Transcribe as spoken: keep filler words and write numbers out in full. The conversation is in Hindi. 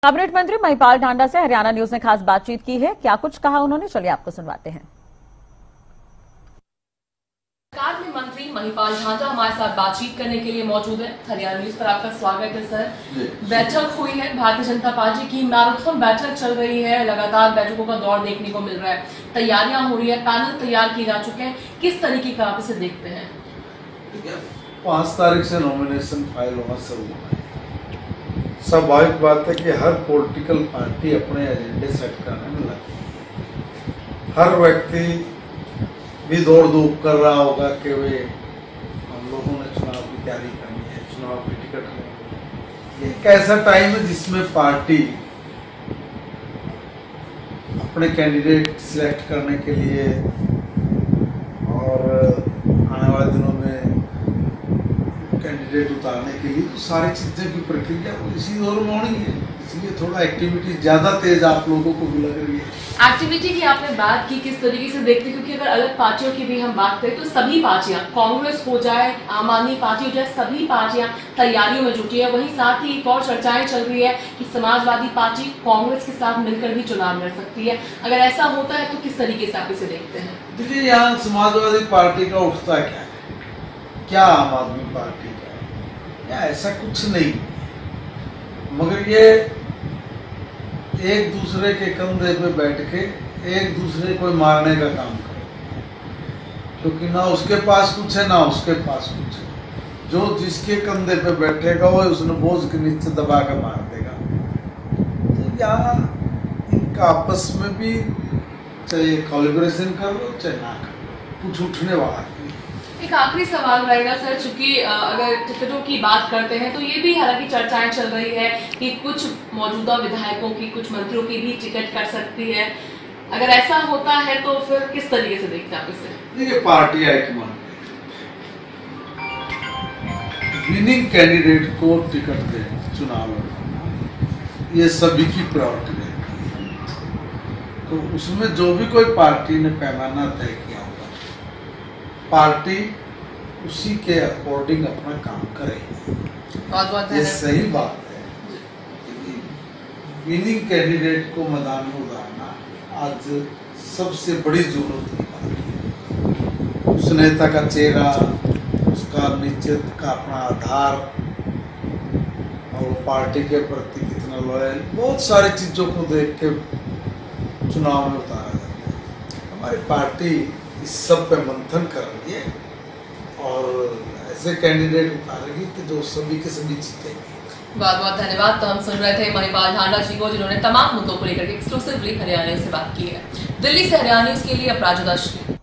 कैबिनेट मंत्री महिपाल ढांडा से हरियाणा न्यूज ने खास बातचीत की है। क्या कुछ कहा उन्होंने, चलिए आपको सुनवाते हैं। सरकार में मंत्री महिपाल ढांडा हमारे साथ बातचीत करने के लिए मौजूद है। हरियाणा न्यूज पर आपका स्वागत है सर। बैठक हुई है, भारतीय जनता पार्टी की मैराथन बैठक चल रही है, लगातार बैठकों का दौर देखने को मिल रहा है, तैयारियां हो रही है, पैनल तैयार किए जा चुके हैं। किस तरीके का आप इसे देखते हैं? पांच तारीख से नॉमिनेशन फाइल होना शुरू हुआ है। स्वाभाविक बात है कि हर पॉलिटिकल पार्टी अपने एजेंडे सेट करने में लगी। हर व्यक्ति भी दौड़ धूप कर रहा होगा कि वे हम लोगों ने चुनाव की तैयारी करनी है, चुनाव की टिकट लेनी है। एक ऐसा टाइम है जिसमें पार्टी अपने कैंडिडेट सिलेक्ट करने के लिए और आने वाले दिनों में कैंडिडेट उतारने के लिए तो सारी चीजें की प्रक्रिया इसी दौर में होनी है, इसलिए थोड़ा एक्टिविटी ज्यादा तेज आप लोगों को भी लग रही है। एक्टिविटी की आपने बात की, किस तरीके से देखते हैं? क्योंकि अगर अलग पार्टियों की भी हम बात करें तो सभी पार्टियां, कांग्रेस हो जाए, आम आदमी पार्टी हो जाए, सभी पार्टियां तैयारियों में जुटी है। वहीं साथ ही एक और चर्चाएं चल रही है कि समाजवादी पार्टी कांग्रेस के साथ मिलकर भी चुनाव लड़ सकती है। अगर ऐसा होता है तो किस तरीके से आप इसे देखते हैं? देखिए, यहाँ समाजवादी पार्टी का उठता क्या है, क्या आम आदमी पार्टी का है, या ऐसा कुछ नहीं, मगर ये एक दूसरे के कंधे पे बैठ के एक दूसरे को मारने का काम करे, क्योंकि ना उसके पास कुछ है ना उसके पास कुछ है। जो जिसके कंधे पे बैठेगा वो उसने बोझ के नीचे दबा के मार देगा। तो यहाँ इनका आपस में भी चाहे कोलैबोरेशन कर लो चाहे ना कर लो, कुछ उठने वाला है। एक आखिरी सवाल रहेगा सर, चूंकि अगर टिकटों की बात करते हैं तो ये भी हालांकि चर्चाएं चल रही है कि कुछ मौजूदा विधायकों की, कुछ मंत्रियों की भी टिकट कट सकती है। अगर ऐसा होता है तो फिर किस तरीके से देखते हैं आप इसे? देखिए, पार्टी हाईकमान विनिंग कैंडिडेट को टिकट दे चुनाव लड़ना, ये सभी की प्रायोरिटी है। तो उसमें जो भी कोई पार्टी ने पैमाना तय किया होगा, पार्टी उसी के अकॉर्डिंग अपना काम करेगी। बहुत बहुत ये सही बात है। विनिंग कैंडिडेट को मैदान में उतारना आज सबसे बड़ी जरूरत की बात है। उस नेता का चेहरा, उसका निश्चित का अपना आधार और पार्टी के प्रति कितना लॉयल, बहुत सारी चीजों को देख के चुनाव में उतारा जाता है। हमारी पार्टी इस सब पे मंथन कर रही है और ऐसे कैंडिडेट उतारेगी कि जो सभी के सभी जीतेंगे। बहुत बहुत धन्यवाद। तो हम सुन रहे थे महिपाल ढांडा जी को, जिन्होंने तमाम मुद्दों को लेकर एक्सक्लूसिवली हरियाणा न्यूज से बात की है। दिल्ली से हरियाणा न्यूज के लिए अपराजिता श्री।